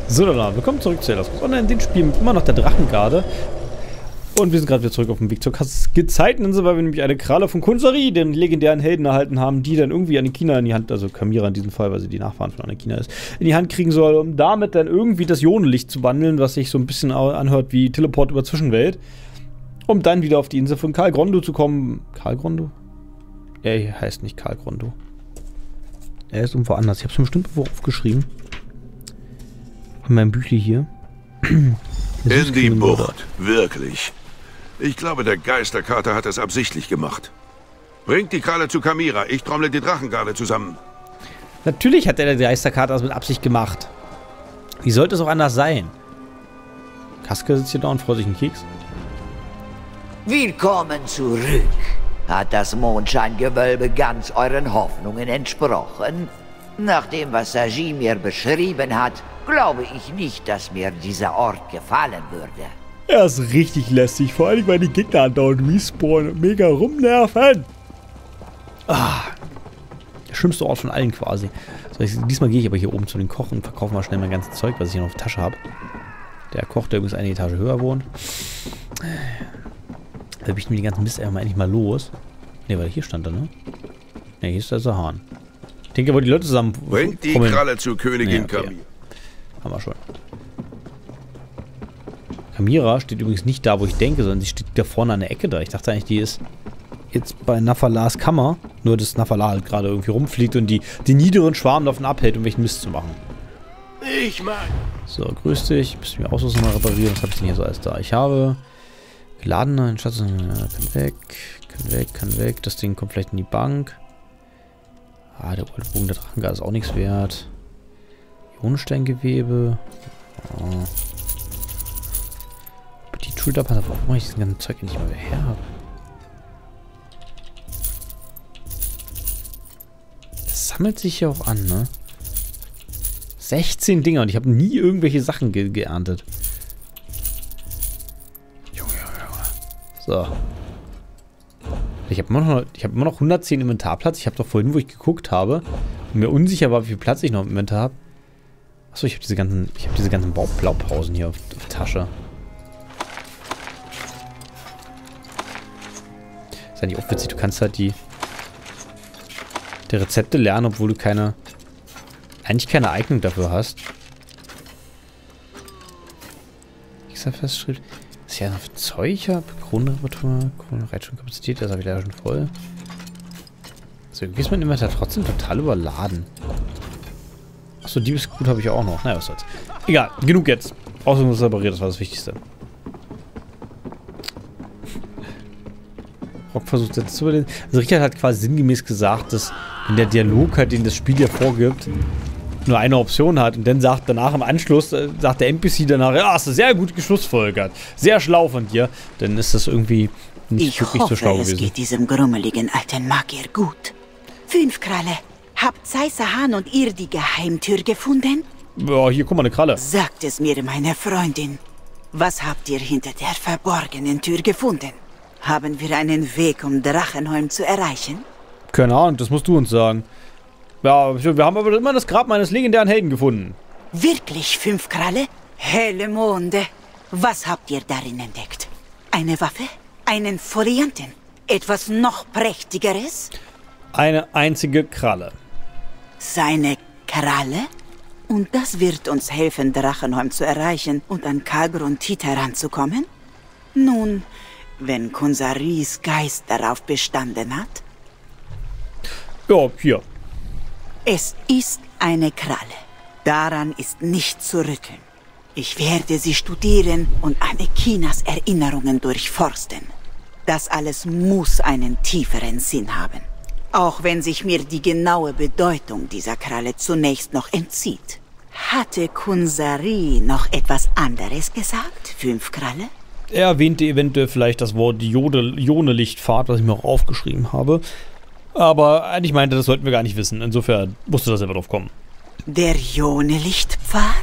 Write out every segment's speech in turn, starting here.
So, dann willkommen zurück zu Elder Scrolls Online, den Spiel mit immer noch der Drachengarde. Und wir sind gerade wieder zurück auf dem Weg zur Gezeiteninseln, weil wir nämlich eine Kralle von Kunsari, den legendären Helden, erhalten haben, die dann irgendwie Anekina in die Hand, also Kamira in diesem Fall, weil sie die Nachfahren von Anekina ist, in die Hand kriegen soll, um damit dann irgendwie das Ionenlicht zu wandeln, was sich so ein bisschen anhört wie Teleport über Zwischenwelt, um dann wieder auf die Insel von Karl Grondo zu kommen. Karl Grondo? Er heißt nicht Karl Grondo. Er ist irgendwo anders. Ich habe es bestimmt wo aufgeschrieben. In meinem Büchli hier. In die Bucht. Wirklich. Ich glaube, der Geisterkater hat es absichtlich gemacht. Bringt die Kralle zu Kamira. Ich trommle die Drachengarde zusammen. Natürlich hat der Geisterkater das mit Absicht gemacht. Wie sollte es auch anders sein? Kaske sitzt hier da und freut sich einen Keks. Willkommen zurück. Hat das Mondscheingewölbe ganz euren Hoffnungen entsprochen? Nach dem, was Saji mir beschrieben hat, glaube ich nicht, dass mir dieser Ort gefallen würde. Er ist richtig lästig, vor allem weil die Gegner andauernd respawnen und mega rumnerven. Ah, der schlimmste Ort von allen quasi. So, diesmal gehe ich aber hier oben zu den Koch und verkaufe mal schnell mein ganzes Zeug, was ich hier noch auf der Tasche habe. Der Koch, der übrigens eine Etage höher wohnt. Da bin ich mir die ganzen Mist einfach mal endlich mal los. Ne, weil hier stand er, ne? Ne, hier ist der Hahn. Ich denke aber, die Leute zusammen... Bringt die Kralle zu Königin okay. Kamira. Haben wir schon. Kamira steht übrigens nicht da, wo ich denke, sondern sie steht da vorne an der Ecke da. Ich dachte eigentlich, die ist jetzt bei Nafalars Kammer. Nur, dass Nafalar halt gerade irgendwie rumfliegt und die niederen Schwarm davon abhält, um welchen Mist zu machen. Ich mag. So, grüß dich. Müssen wir Ausrüstung mal reparieren. Was habe ich denn hier so alles da? Ich habe geladener Schatz. Kann weg. Kann weg. Kann weg. Das Ding kommt vielleicht in die Bank. Ah, der alte Bogen der Drachengarde ist auch nichts wert. Ionensteingewebe. Oh. Die Schulterpanzer, warum mache ich das ganze Zeug nicht mehr her habe? Das sammelt sich ja auch an, ne? 16 Dinger und ich habe nie irgendwelche Sachen geerntet. Junge. So. Ich habe immer noch 110 Inventarplatz. Ich habe doch vorhin, wo ich geguckt habe, und mir unsicher war, wie viel Platz ich noch im Inventar habe. Achso, ich habe diese ganzen Blaupausen hier auf Tasche. Ist eigentlich auch witzig, du kannst halt die Rezepte lernen, obwohl du eigentlich keine Eignung dafür hast. Festschrift. Was ich ja noch für Zeug habe. Kronenreparatur, Kronenreitschulkapazität, das habe ich leider schon voll. So, irgendwie ist mein Inventar trotzdem total überladen. Achso, Diebesgut habe ich auch noch. Naja, was soll's. Egal, genug jetzt. Ausrüstung ist repariert, das war das Wichtigste. Rock versucht jetzt zu überleben. Also Richard hat quasi sinngemäß gesagt, dass wenn der Dialog halt, den das Spiel dir vorgibt, nur eine Option hat und dann sagt danach im Anschluss, sagt der NPC danach, ja, hast du sehr gut geschlussfolgert. Sehr schlau von dir. Dann ist das irgendwie nicht wirklich so schlau gewesen. Es geht diesem grummeligen alten Magier gut. 5 Kralle. Habt Saisahan und ihr die Geheimtür gefunden? Ja, hier, guck mal, eine Kralle. Sagt es mir, meine Freundin. Was habt ihr hinter der verborgenen Tür gefunden? Haben wir einen Weg, um Drachenholm zu erreichen? Keine Ahnung, das musst du uns sagen. Ja, wir haben aber immer das Grab meines legendären Helden gefunden. Wirklich 5 Kralle? Helle Monde. Was habt ihr darin entdeckt? Eine Waffe? Einen Folianten? Etwas noch Prächtigeres? Eine einzige Kralle. Seine Kralle? Und das wird uns helfen, Drachenholm zu erreichen und an Kalgruntit heranzukommen? Nun, wenn Kunsaris Geist darauf bestanden hat? Ja, hier. Es ist eine Kralle. Daran ist nicht zu rütteln. Ich werde sie studieren und Anekinas Erinnerungen durchforsten. Das alles muss einen tieferen Sinn haben. Auch wenn sich mir die genaue Bedeutung dieser Kralle zunächst noch entzieht. Hatte Kunsari noch etwas anderes gesagt, 5 Kralle? Er erwähnte eventuell vielleicht das Wort Ionelichtfahrt, was ich mir auch aufgeschrieben habe. Aber eigentlich meinte, das sollten wir gar nicht wissen. Insofern musste das selber drauf kommen. Der Ionelichtpfad?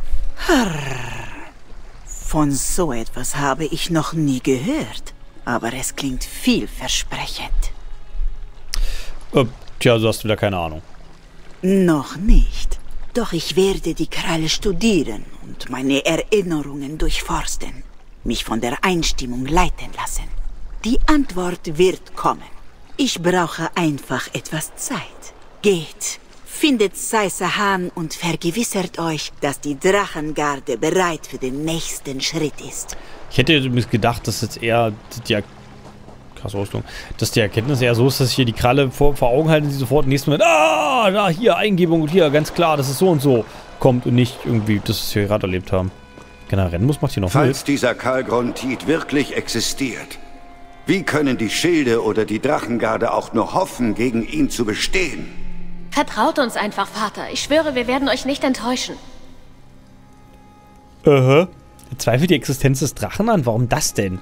Von so etwas habe ich noch nie gehört. Aber es klingt vielversprechend. Tja, so hast du wieder keine Ahnung. Noch nicht. Doch ich werde die Kralle studieren und meine Erinnerungen durchforsten, mich von der Einstimmung leiten lassen. Die Antwort wird kommen. Ich brauche einfach etwas Zeit. Geht, findet Saisahan und vergewissert euch, dass die Drachengarde bereit für den nächsten Schritt ist. Ich hätte übrigens gedacht, dass jetzt eher krasse Ausdruck, dass die Erkenntnis eher so ist, dass ich hier die Kralle vor Augen halte und sie sofort im nächsten Moment, da, hier, Eingebung und hier, ganz klar, dass es so und so kommt und nicht irgendwie, dass wir gerade erlebt haben. Genau, Rennmus macht hier noch Falls dieser Kalgrontit wirklich existiert, wie können die Schilde oder die Drachengarde auch nur hoffen, gegen ihn zu bestehen? Vertraut uns einfach, Vater. Ich schwöre, wir werden euch nicht enttäuschen. Er zweifelt die Existenz des Drachen an. Warum das denn?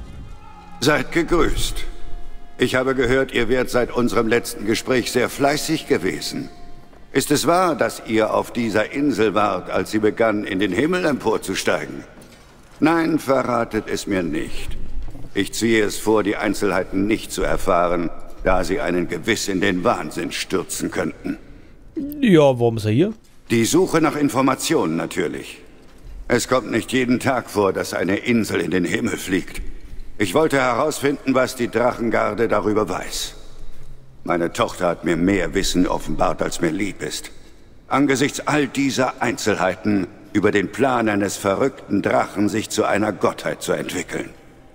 Seid gegrüßt. Ich habe gehört, ihr wärt seit unserem letzten Gespräch sehr fleißig gewesen. Ist es wahr, dass ihr auf dieser Insel wart, als sie begann, in den Himmel emporzusteigen? Nein, verratet es mir nicht. Ich ziehe es vor, die Einzelheiten nicht zu erfahren, da sie einen gewiss in den Wahnsinn stürzen könnten. Ja, warum ist er hier? Die Suche nach Informationen natürlich. Es kommt nicht jeden Tag vor, dass eine Insel in den Himmel fliegt. Ich wollte herausfinden, was die Drachengarde darüber weiß. Meine Tochter hat mir mehr Wissen offenbart, als mir lieb ist. Angesichts all dieser Einzelheiten über den Plan eines verrückten Drachen, sich zu einer Gottheit zu entwickeln.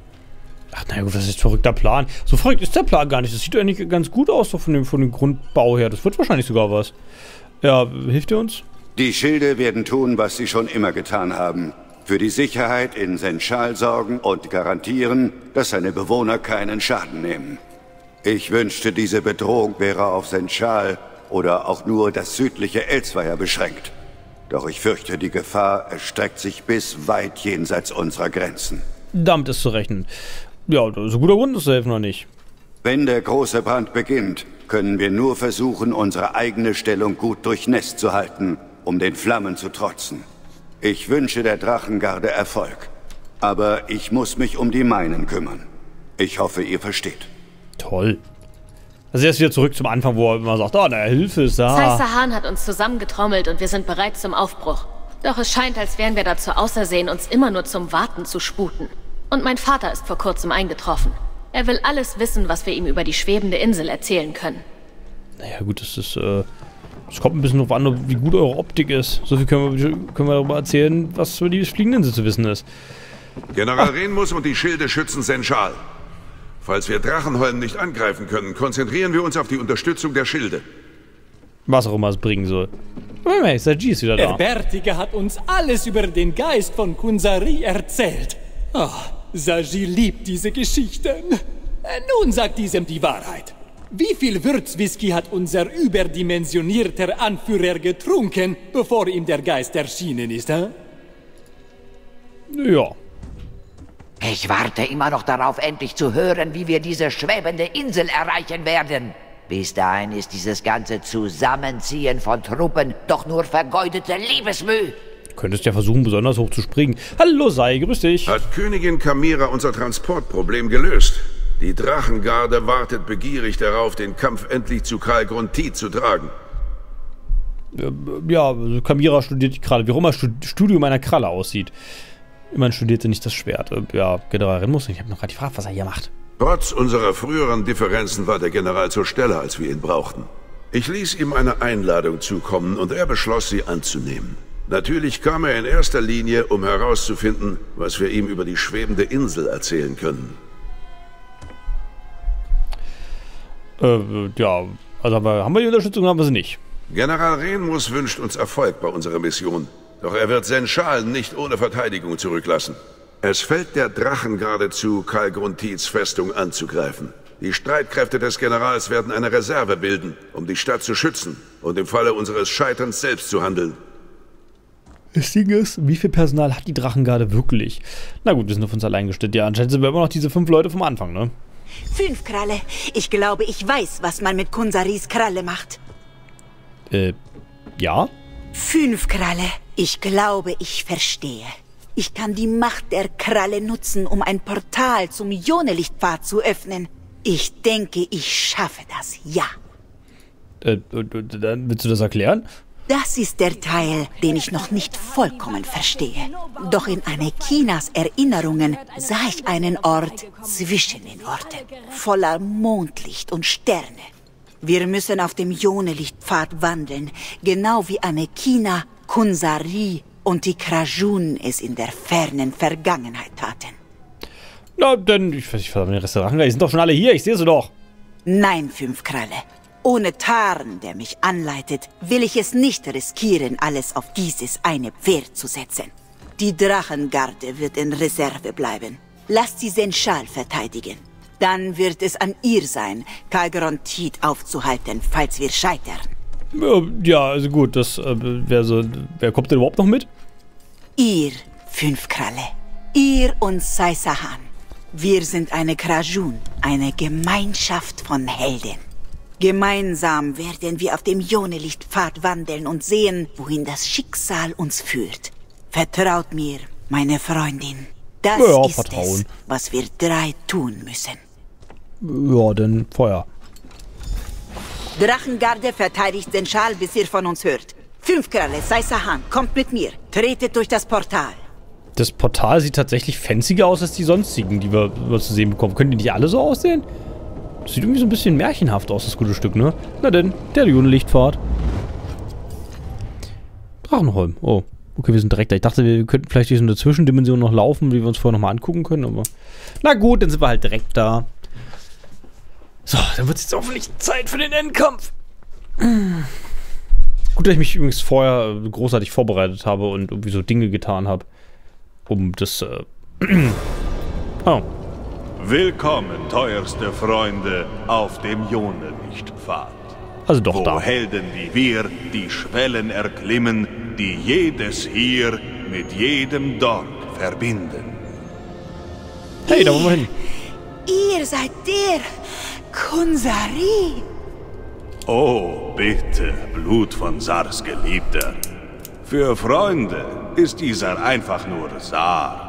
Ach, na gut, das ist ein verrückter Plan. So verrückt ist der Plan gar nicht. Das sieht eigentlich ganz gut aus, so von dem Grundbau her. Das wird wahrscheinlich sogar was. Ja, hilft ihr uns? Die Schilde werden tun, was sie schon immer getan haben. Für die Sicherheit in Senchal sorgen und garantieren, dass seine Bewohner keinen Schaden nehmen. Ich wünschte, diese Bedrohung wäre auf Senchal oder auch nur das südliche Elsweier beschränkt. Doch ich fürchte, die Gefahr erstreckt sich bis weit jenseits unserer Grenzen. Damit ist zu rechnen. Ja, das ist ein guter Grund, das zu helfen oder nicht. Wenn der große Brand beginnt, können wir nur versuchen, unsere eigene Stellung gut durchnässt zu halten, um den Flammen zu trotzen. Ich wünsche der Drachengarde Erfolg. Aber ich muss mich um die meinen kümmern. Ich hoffe, ihr versteht. Toll. Also jetzt wieder zurück zum Anfang, wo er immer sagt, na, Hilfe ist da. Saisahan hat uns zusammengetrommelt und wir sind bereit zum Aufbruch. Doch es scheint, als wären wir dazu ausersehen, uns immer nur zum Warten zu sputen. Und mein Vater ist vor kurzem eingetroffen. Er will alles wissen, was wir ihm über die schwebende Insel erzählen können. Naja gut, das kommt ein bisschen drauf an, wie gut eure Optik ist. So viel können wir darüber erzählen, was über die fliegende Insel zu wissen ist. General Renmus und die Schilde schützen Senchal. Falls wir Drachenholm nicht angreifen können, konzentrieren wir uns auf die Unterstützung der Schilde. Was auch immer es bringen soll. Hey, Saji ist wieder da. Der Bärtige hat uns alles über den Geist von Kunsari erzählt. Oh, Saji liebt diese Geschichten. Nun sagt diesem die Wahrheit. Wie viel Würzwhisky hat unser überdimensionierter Anführer getrunken, bevor ihm der Geist erschienen ist, Ja. Ich warte immer noch darauf, endlich zu hören, wie wir diese schwebende Insel erreichen werden. Bis dahin ist dieses ganze Zusammenziehen von Truppen doch nur vergeudete Liebesmüh. Du könntest ja versuchen, besonders hoch zu springen. Hallo, Sai, grüß dich. Hat Königin Kamira unser Transportproblem gelöst? Die Drachengarde wartet begierig darauf, den Kampf endlich zu Kalgrontit zu tragen. Ja, also Kamira studiert gerade, wie auch immer das Studium einer Kralle aussieht. Immerhin studiert sie nicht das Schwert. Ja, General Renmus, ich habe noch gerade gefragt, was er hier macht. Trotz unserer früheren Differenzen war der General zur Stelle, als wir ihn brauchten. Ich ließ ihm eine Einladung zukommen und er beschloss, sie anzunehmen. Natürlich kam er in erster Linie, um herauszufinden, was wir ihm über die schwebende Insel erzählen können. Ja, also haben wir die Unterstützung, haben wir sie nicht. General Renmus wünscht uns Erfolg bei unserer Mission. Doch er wird Senchal nicht ohne Verteidigung zurücklassen. Es fällt der Drachengarde zu, Kalgruntits Festung anzugreifen. Die Streitkräfte des Generals werden eine Reserve bilden, um die Stadt zu schützen und im Falle unseres Scheiterns selbst zu handeln. Das Ding ist, wie viel Personal hat die Drachengarde wirklich? Na gut, wir sind auf uns allein gestellt. Ja, anscheinend sind wir immer noch diese 5 Leute vom Anfang, ne? 5 Kralle. Ich glaube, ich weiß, was man mit Kunsaris Kralle macht. Ja? 5 Kralle. Ich glaube, ich verstehe. Ich kann die Macht der Kralle nutzen, um ein Portal zum Jonelichtpfad zu öffnen. Ich denke, ich schaffe das, ja. Dann willst du das erklären? Das ist der Teil, den ich noch nicht vollkommen verstehe. Doch in Anekinas Erinnerungen sah ich einen Ort zwischen den Orten, voller Mondlicht und Sterne. Wir müssen auf dem Jonelichtpfad wandeln, genau wie Anekina, Kunsari und die Krajun es in der fernen Vergangenheit taten. Na, denn, ich weiß nicht, was der Rest der Drachen, die sind doch schon alle hier, ich sehe sie doch. Nein, Fünfkralle. Ohne Tarn, der mich anleitet, will ich es nicht riskieren, alles auf dieses eine Pferd zu setzen. Die Drachengarde wird in Reserve bleiben. Lasst sie Senschal verteidigen. Dann wird es an ihr sein, Kalgrontit aufzuhalten, falls wir scheitern. Ja, also gut, das wäre so. Wer kommt denn überhaupt noch mit? Ihr, Fünfkralle. Ihr und Saisahan. Wir sind eine Krajun, eine Gemeinschaft von Helden. Gemeinsam werden wir auf dem Jonelichtpfad wandeln und sehen, wohin das Schicksal uns führt. Vertraut mir, meine Freundin. Das ist es, was wir 3 tun müssen. Ja, dann Feuer. Drachengarde verteidigt den Schal, bis ihr von uns hört. Fünfkralle, Saisahan, kommt mit mir. Tretet durch das Portal. Das Portal sieht tatsächlich fancier aus als die sonstigen, die wir zu sehen bekommen. Können die nicht alle so aussehen? Das sieht irgendwie so ein bisschen märchenhaft aus, das gute Stück, ne? Na denn, der Jonelichtpfad. Drachenholm. Oh, okay, wir sind direkt da. Ich dachte, wir könnten vielleicht durch so eine Zwischendimension noch laufen, die wir uns vorher nochmal angucken können, aber... Na gut, dann sind wir halt direkt da. So, dann wird es jetzt hoffentlich Zeit für den Endkampf. Gut, dass ich mich übrigens vorher großartig vorbereitet habe und irgendwie so Dinge getan habe, um das... Oh. Willkommen, teuerste Freunde, auf dem Jonelichtpfad. Also doch wo da. Helden wie wir die Schwellen erklimmen, die jedes hier mit jedem dort verbinden. Hey, da wollen wir hin. Ihr seid der Kunsari. Oh, bitte, Blut von Sars Geliebter. Für Freunde ist dieser einfach nur Sar.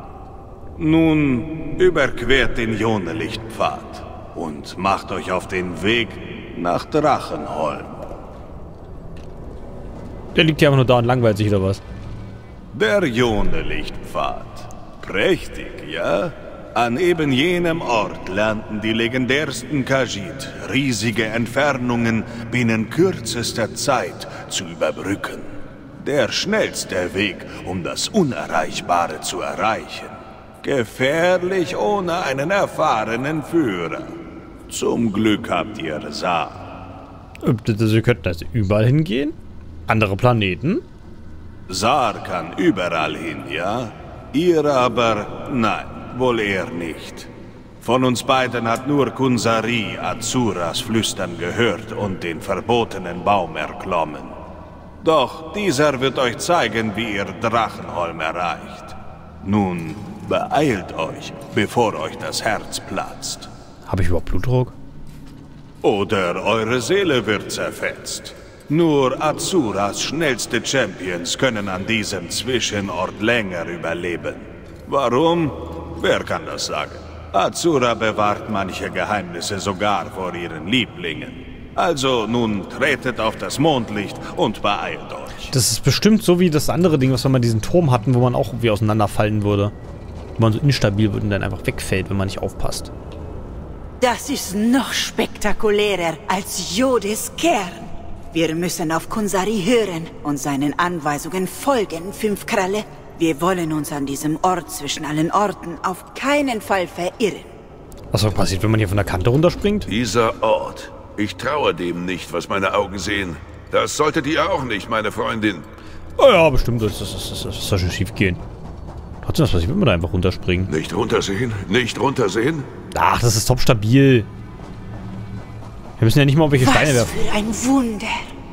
Nun, überquert den Jonelichtpfad und macht euch auf den Weg nach Drachenholm. Der liegt ja einfach nur da und langweilt sich, oder was? Der Jonelichtpfad. Prächtig, ja? An eben jenem Ort lernten die legendärsten Khajiit riesige Entfernungen binnen kürzester Zeit zu überbrücken. Der schnellste Weg, um das Unerreichbare zu erreichen. Gefährlich ohne einen erfahrenen Führer. Zum Glück habt ihr Sar. Sie könnten das überall hingehen? Andere Planeten? Sar kann überall hin, ja? Ihr aber, nein, wohl eher nicht. Von uns beiden hat nur Kunsari Azuras Flüstern gehört und den verbotenen Baum erklommen. Doch dieser wird euch zeigen, wie ihr Drachenholm erreicht. Nun, beeilt euch, bevor euch das Herz platzt. Habe ich überhaupt Blutdruck? Oder eure Seele wird zerfetzt. Nur Azuras schnellste Champions können an diesem Zwischenort länger überleben. Warum? Wer kann das sagen? Azura bewahrt manche Geheimnisse sogar vor ihren Lieblingen. Also nun tretet auf das Mondlicht und beeilt euch. Das ist bestimmt so wie das andere Ding, was wir mal diesen Turm hatten, wo man auch irgendwie auseinanderfallen würde. Wo man so instabil wird und dann einfach wegfällt, wenn man nicht aufpasst. Das ist noch spektakulärer als Jodes Kern. Wir müssen auf Kunsari hören und seinen Anweisungen folgen, Fünfkralle. Wir wollen uns an diesem Ort zwischen allen Orten auf keinen Fall verirren. Was passiert, wenn man hier von der Kante runterspringt? Dieser Ort. Ich traue dem nicht, was meine Augen sehen. Das solltet ihr auch nicht, meine Freundin. Oh ja, bestimmt. Das soll schon schief gehen. Trotzdem, was passiert, wenn wir da einfach runterspringen? Nicht runtersehen? Nicht runtersehen? Ach, das ist top stabil. Wir müssen ja nicht mal auf welche Steine werfen. Was für ein Wunder.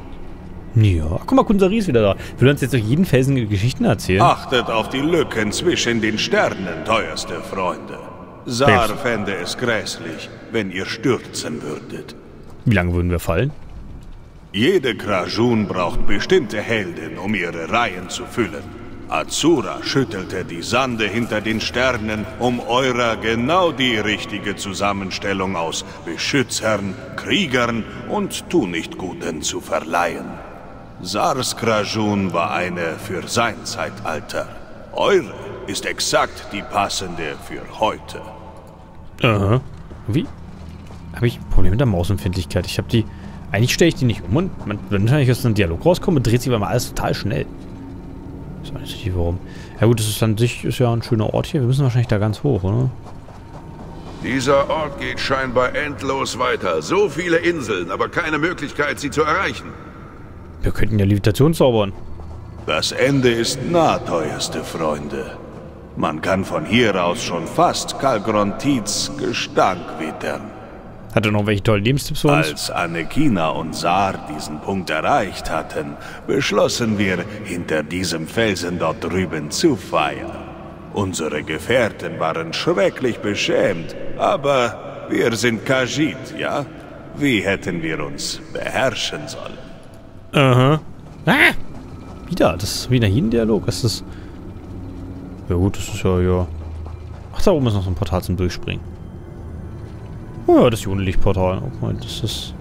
Ja, guck mal, Kunsari ist wieder da. Will uns jetzt durch jeden Felsen Geschichten erzählen? Achtet auf die Lücken zwischen den Sternen, teuerste Freunde. Sar fände es grässlich, wenn ihr stürzen würdet. Wie lange würden wir fallen? Jede Krajun braucht bestimmte Helden, um ihre Reihen zu füllen. Azura schüttelte die Sande hinter den Sternen, um eurer genau die richtige Zusammenstellung aus Beschützern, Kriegern und Tunichtguten zu verleihen. Sars Krajun war eine für sein Zeitalter. Eure ist exakt die passende für heute. Aha. Wie? Habe ich ein Problem mit der Mausempfindlichkeit? Ich habe die... Eigentlich stelle ich die nicht um und wenn ich aus einem Dialog rauskomme, dreht sich aber mal alles total schnell. Ich weiß nicht warum. Ja gut, das ist an sich ist ja ein schöner Ort hier. Wir müssen wahrscheinlich da ganz hoch, oder? Dieser Ort geht scheinbar endlos weiter. So viele Inseln, aber keine Möglichkeit, sie zu erreichen. Wir könnten ja Levitation zaubern. Das Ende ist nah, teuerste Freunde. Man kann von hier aus schon fast Kalgrontids Gestank wittern. Hat er noch welche tollen Lebenstipps für uns? Als Anekina und Sar diesen Punkt erreicht hatten, beschlossen wir, hinter diesem Felsen dort drüben zu feiern. Unsere Gefährten waren schrecklich beschämt, aber wir sind Khajiit, ja? Wie hätten wir uns beherrschen sollen? Aha. Ah! Wieder, das ist wieder hier ein Dialog. Das ist... Ja gut, das ist ja... Ach, da oben ist noch so ein Portal zum Durchspringen. Oh ja, das Jonenlichtportal. Oh mein, das ist...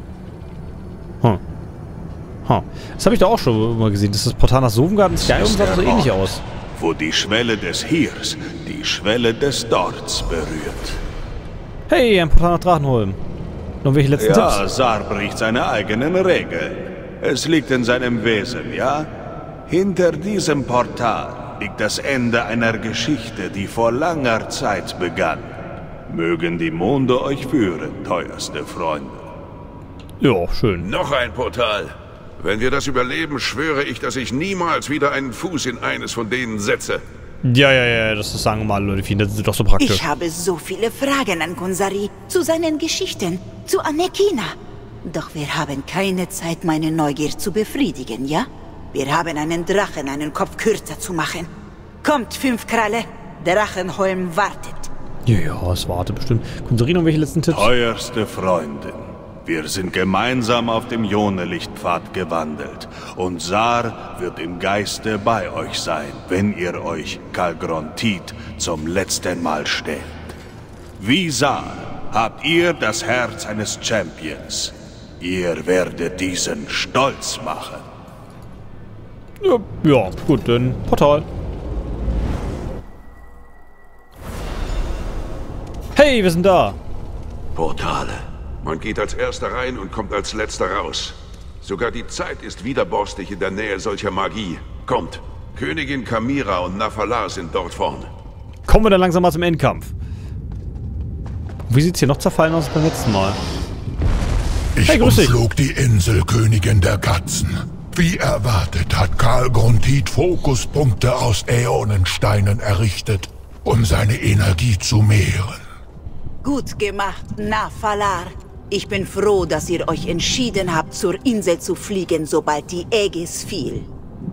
Das habe ich da auch schon mal gesehen. Das ist das Portal nach Sovngarde. Skyrim sah so ähnlich aus. Wo die Schwelle des Hiers die Schwelle des Dorts berührt. Hey, ein Portal nach Drachenholm. Noch welche letzten Tipps? Ja, Sar bricht seine eigenen Regeln. Es liegt in seinem Wesen, ja? Hinter diesem Portal liegt das Ende einer Geschichte, die vor langer Zeit begann. Mögen die Monde euch führen, teuerste Freunde. Ja, schön. Noch ein Portal. Wenn wir das überleben, schwöre ich, dass ich niemals wieder einen Fuß in eines von denen setze. Ja, das sagen mal Leute, das ist doch so praktisch. Ich habe so viele Fragen an Kunsari, zu seinen Geschichten, zu Anekina. Doch wir haben keine Zeit, meine Neugier zu befriedigen, ja? Wir haben einen Drachen, einen Kopf kürzer zu machen. Kommt, 5 Kralle, Drachenholm wartet. Ja, es wartet bestimmt. Kunsari, noch welche letzten Tipps? Teuerste Freundin, wir sind gemeinsam auf dem Jonelichtpfad gewandelt. Und Sar wird im Geiste bei euch sein, wenn ihr euch Kalgrontiid zum letzten Mal stellt. Wie Sar habt ihr das Herz eines Champions. Ihr werdet diesen stolz machen. Ja, gut, dann Portal. Hey, wir sind da. Portale. Man geht als Erster rein und kommt als Letzter raus. Sogar die Zeit ist widerborstig in der Nähe solcher Magie. Kommt. Königin Kamira und Nafalar sind dort vorne. Kommen wir dann langsam mal zum Endkampf. Wie sieht's hier noch zerfallen aus als beim letzten Mal? Ich umflog die Insel Königin der Katzen. Wie erwartet hat Kalgrontiid Fokuspunkte aus Äonensteinen errichtet, um seine Energie zu mehren. Gut gemacht, Nafalar. Ich bin froh, dass ihr euch entschieden habt, zur Insel zu fliegen, sobald die Aegis fiel.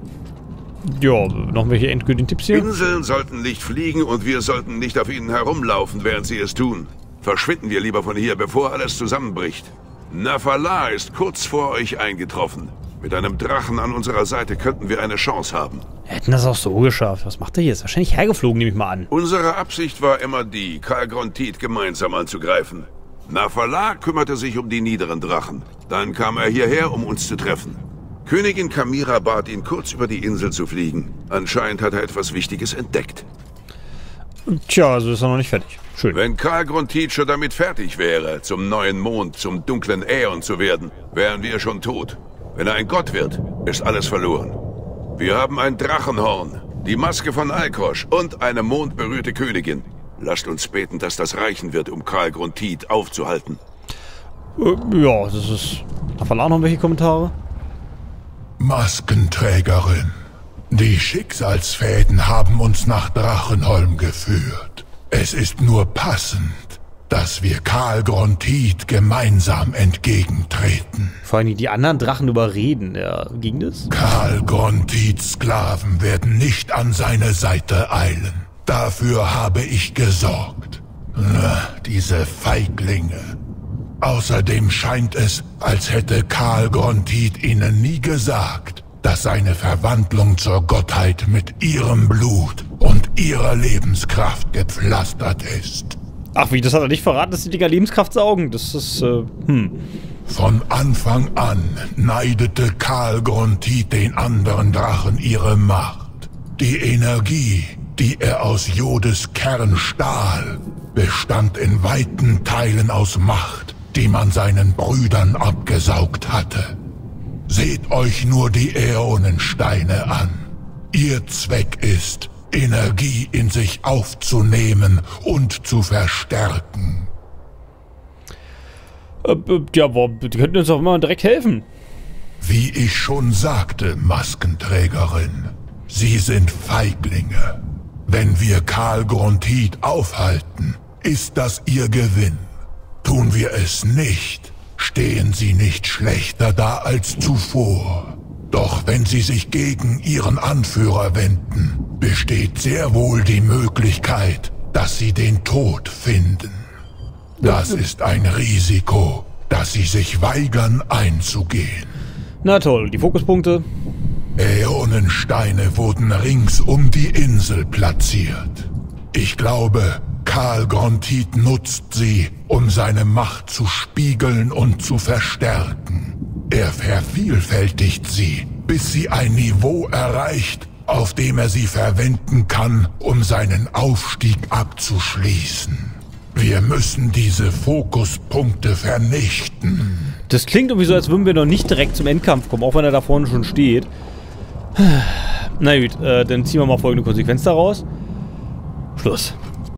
Ja, noch welche endgültigen Tipps hier? Inseln sollten nicht fliegen und wir sollten nicht auf ihnen herumlaufen, während sie es tun. Verschwinden wir lieber von hier, bevor alles zusammenbricht. Nafalar ist kurz vor euch eingetroffen. Mit einem Drachen an unserer Seite könnten wir eine Chance haben. Wir hätten das auch so geschafft. Was macht er hier? Ist wahrscheinlich hergeflogen, nehme ich mal an. Unsere Absicht war immer die, Kalgrontiid gemeinsam anzugreifen. Nafalar kümmerte sich um die niederen Drachen. Dann kam er hierher, um uns zu treffen. Königin Kamira bat ihn, kurz über die Insel zu fliegen. Anscheinend hat er etwas Wichtiges entdeckt. Tja, also ist er noch nicht fertig. Schön. Wenn Kalgrontiid schon damit fertig wäre, zum neuen Mond, zum dunklen Äon zu werden, wären wir schon tot. Wenn er ein Gott wird, ist alles verloren. Wir haben ein Drachenhorn, die Maske von Alkosch und eine mondberührte Königin. Lasst uns beten, dass das reichen wird, um Kalgrontiid aufzuhalten. Ja, das ist... Nafalar noch welche Kommentare? Maskenträgerin. Die Schicksalsfäden haben uns nach Drachenholm geführt. Es ist nur passend, dass wir Kalgrontiid gemeinsam entgegentreten. Vor allem die anderen Drachen überreden. Ja, ging das? Kalgrontiids Sklaven werden nicht an seine Seite eilen. Dafür habe ich gesorgt. Diese Feiglinge. Außerdem scheint es, als hätte Kalgrontiid ihnen nie gesagt, dass seine Verwandlung zur Gottheit mit ihrem Blut und ihrer Lebenskraft gepflastert ist. Ach wie, das hat er nicht verraten, dass die Dinger Lebenskraft saugen? Das ist, Von Anfang an neidete Karl Grunthit den anderen Drachen ihre Macht. Die Energie, die er aus Jodes Kern stahl, bestand in weiten Teilen aus Macht, die man seinen Brüdern abgesaugt hatte. Seht euch nur die Äonensteine an. Ihr Zweck ist, Energie in sich aufzunehmen und zu verstärken. Ja, aber die könnten uns auch immer direkt helfen. Wie ich schon sagte, Maskenträgerin, sie sind Feiglinge. Wenn wir Karl Grunthit aufhalten, ist das ihr Gewinn. Tun wir es nicht, stehen sie nicht schlechter da als zuvor. Doch wenn sie sich gegen ihren Anführer wenden, besteht sehr wohl die Möglichkeit, dass sie den Tod finden. Das ist ein Risiko, das sie sich weigern einzugehen. Na toll, die Fokuspunkte. Äonensteine wurden rings um die Insel platziert. Ich glaube, Karl Grunthit nutzt sie, um seine Macht zu spiegeln und zu verstärken. Er vervielfältigt sie, bis sie ein Niveau erreicht, auf dem er sie verwenden kann, um seinen Aufstieg abzuschließen. Wir müssen diese Fokuspunkte vernichten. Das klingt irgendwie so, als würden wir noch nicht direkt zum Endkampf kommen, auch wenn er da vorne schon steht. Na gut, dann ziehen wir mal folgende Konsequenz daraus. Schluss.